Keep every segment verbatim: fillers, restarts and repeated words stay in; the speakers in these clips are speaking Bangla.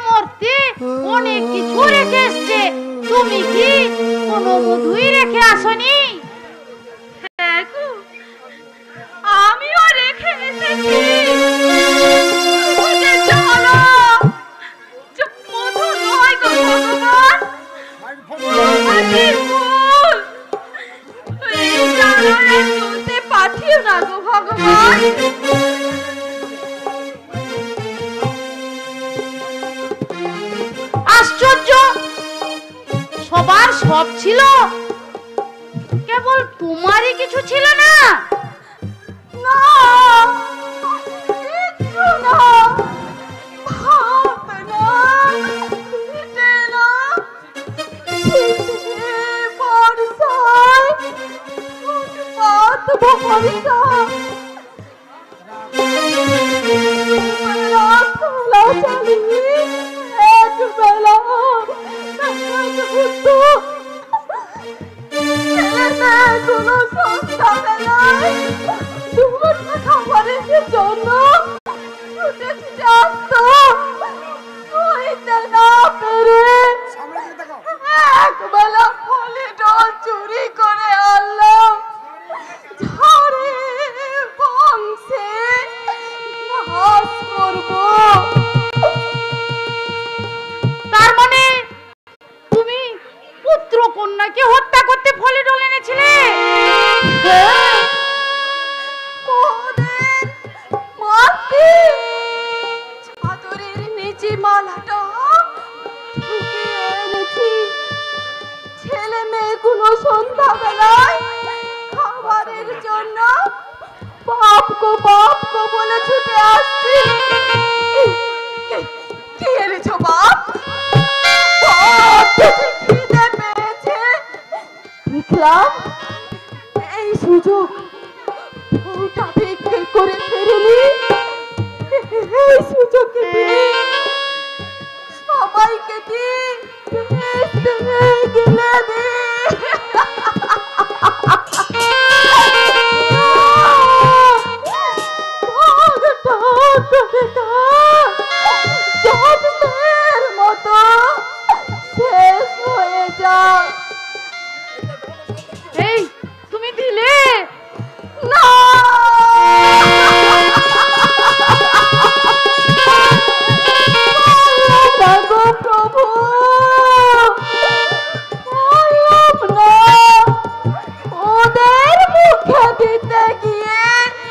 মরতে অনেক কিছু রেখে এসছে, তুমি কি কোনো মধুই রেখে আসনি? আমিও রেখে এসেছি। মধু নয় গো ভগবান, পাঠিও না গো ভগবান। আশ্চর্য, সবার সব ছিল, কেবল তোমারই কিছু ছিল না। না, কিছু না, ভাব না, পিঠে না, পিঠে বর্ষায় ফুটপাত ভরসা, বেলা খেলা চালিয়ে এক বেলা কোনো সন্ধ্যা বেলায় দুপুর খাবারের জন্য ছুটে ছুটে আসতো, হইতে না পেরে এক বেলা ফলে ডল চুরি করে আনলাম। ঝাড়ে বংশে নাশ করবো। তার মানে তুমি পুত্র কন্যাকে হত্যা করতে ফলে ডল এনেছিলে? চাদরের নিচে মালাটা ঢুকিয়ে এনেছি। ছেলে মেয়েগুলো সন্ধ্যা বেলায় খাবারের জন্য বাপ গো বাপ গো বলে ছুটে আসছি। কি এনেছো বাপ? খিদে পেয়েছে, দেখলাম এই সুযোগ ওটা বিক্রি করে ফেরিনি। এই সুযোগে সবাইকে দি গেলে দি। মতো শেষ হয়ে যায়। এই তুমি দিলে না, প্রভু ওদের মুখে দিতে গিয়ে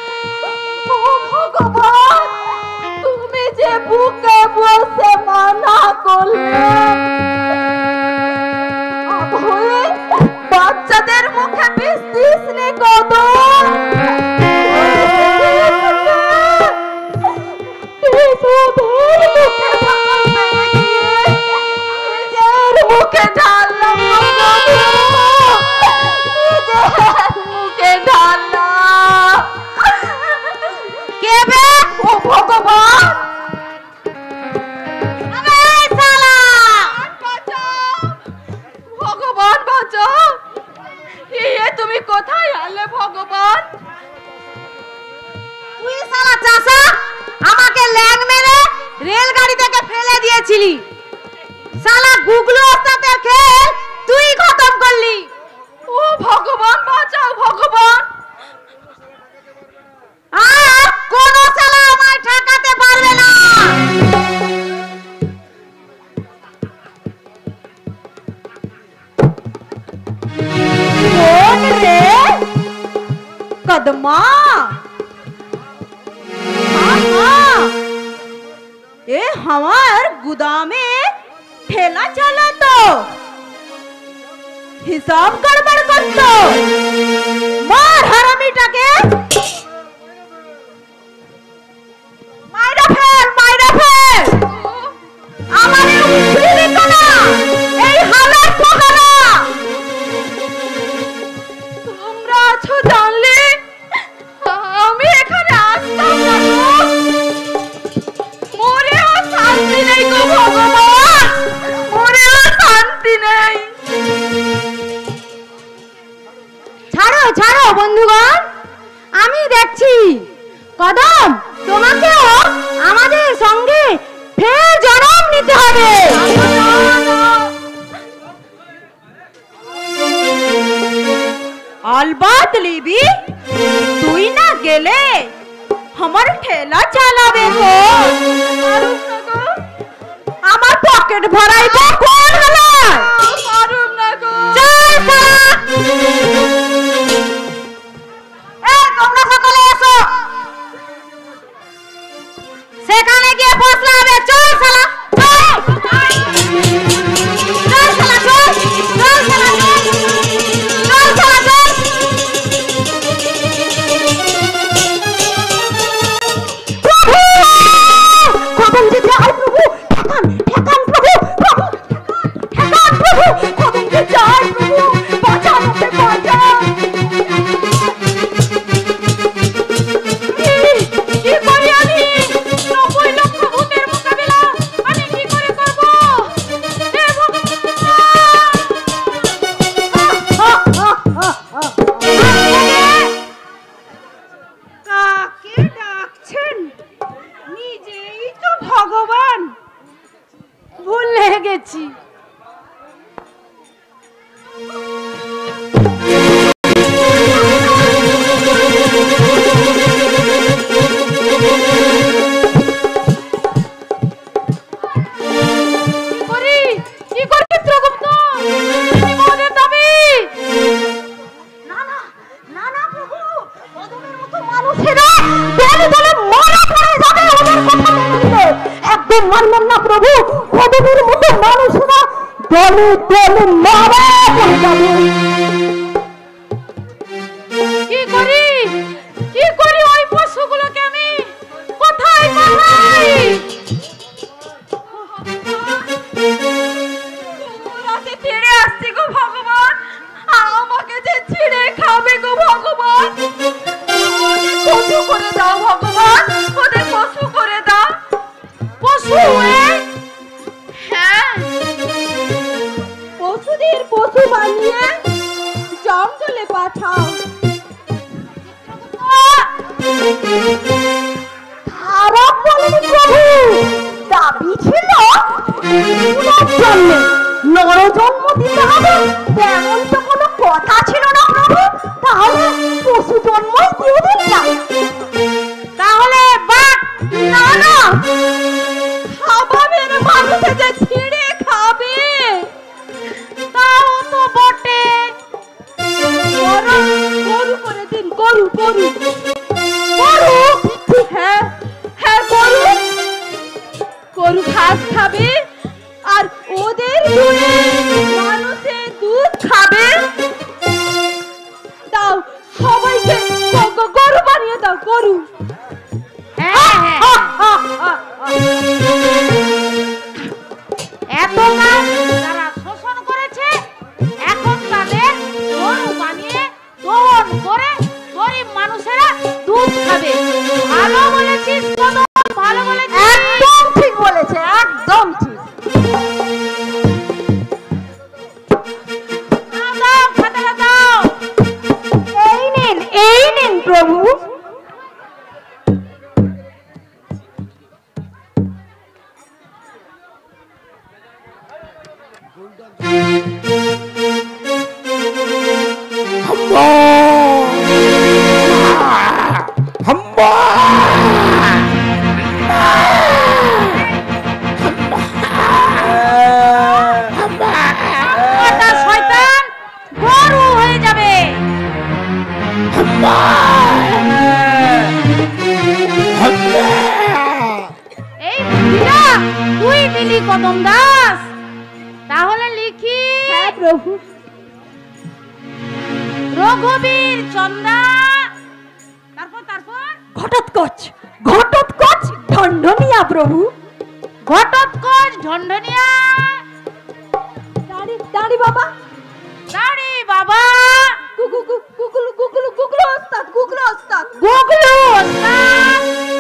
ভগবান তুমি যে বুকে বসে মানা করলে, বাচ্চাদের মুখে বিষ দিস নি কত। মুখে ঢাললাম, মুখে ঢাললাম। কে বে? ও ভগবান, ভগবান বাঁচাও। ইয়ে তুমি কোথায় আলে ভগবান? তুই শালা চাষা আমাকে ল্যাং মেরে রেলগাড়ি থেকে ফেলে দিয়েছিলি, শালা গুগলু ওস্তাদের খেল তুই খতম করলি। ও ভগবান বাঁচাও ভগবান। আর কোন শালা আমায় ঠেকাতে পারবে না। কোন রে? কদমা? ए हमार गुदामे ठेला चला तो हिसाब गड़बड़ कर तो मार हरामीटाके माइरा फेल माइरा फेल আমারে উঠে দিত না এই হালাত পোকারা। তোমরা আছো জানলে আমি এখানে আসতাম না গো। মরেও শান্তি নেই গো ভগবান, মরেও শান্তি নেই। ছাড়ো ছাড়ো বন্ধুগণ, আমি দেখছি কদম তোমাকেও আমাদের সঙ্গে ফের জন্ম নিতে হবে। হবে। अलबत लिबी তুই না গেলে আমার ঠেলা চালাবে গো। আমার পকেট ভরাইবো কোন হলো পারুম না গো। চল শালা এই তোমরা সকলে এসো সেখানে গিয়ে ফসলা হবে। চল শালা চল চল শালা চল চল শালা চল চল শালা চল। কদম যে যায় প্রভু ঠেকান ঠেকান প্রভু প্রভু ঠেকান প্রভু কদম যে যায় প্রভু বাঁচান ওকে বাঁচান। কি করি আমি নব্বই লক্ষ ভূতের মোকাবিলা আমি কি করে করব? হে কাকে ডাকছেন? নিজেই তো ভগবান। ভুলে গেছি। কি করি কি করি চিত্রগুপ্ত নিমোদের দাবি। না না না না প্রভু কদমের মতো মানুষেরা দলে দলে মারা পড়ে যাবে ওদের কথা মেনে নিলে। একদম মানবেন না প্রভু কদমের মতো মানুষেরা দলে দলে মারা পড়ে যাবে। কি করি কি করি ওই পশুগুলোকে আমি কোথায় পাঠাই? রাতে ছেড়ে আসছি গো ভগবান, আমাকে যে ছিঁড়ে খাবে গো ভগবান। ওদের পশু করে দাও ভগবান, ওদের পশু করে দাও। পশু হ্যাঁ পশুদের পশু বানিয়ে জঙ্গলে পাঠাও। খারাপ বলেনি প্রভু, দাবি ছিল পুনর্জন্মে নরজন্ম দিতে হবে তেমন তো কোনো কথা ছিল না প্রভু। তাহলে পশু জন্মই দিয়ে দিলাম। তাহলে বাট না না খাবারের মানুষে যে ছিঁড়ে খাবে তাও তো বটে। গরু করে দিন, গরু গরু গরু হ্যাঁ হ্যাঁ গরু গরু ঘাস খাবে আর ওদের দুধে মানুষের দুধ খাবে। দাও সবাইকে গ- গ- গরু বানিয়ে দাও গরু। এতকাল তারা শোষণ করেছে, এখন তাদের গরু বানিয়ে দহন করে গরিব মানুষেরা দুধ খাবে। ভালো বলেছিস কদম, ভালো বলেছিস, একদম ঠিক বলেছে, একদম ঠিক। দাও, দাও, খাতাটা দাও। এই নিন, এই নিন প্রভু। শয়তান গরু হয়ে যাবে। এই বুদ্ধিটা তুই দিলি কদম দাস। তাহলে লিখি। হ্যাঁ প্রভু। রঘুবীর চন্দা, তারপর তারপর ঘটোৎকচ, ঘটোৎকচ ঢন্ঢনিয়া প্রভু। ঘটোৎকচ ঢন্ঢনিয়া। দাঁড়ি দাঁড়ি বাবা, দাঁড়ি বাবা। গুগু গুগু গুগু গুগু ওস্তাদ, গুগু ওস্তাদ, গুগু ওস্তাদ।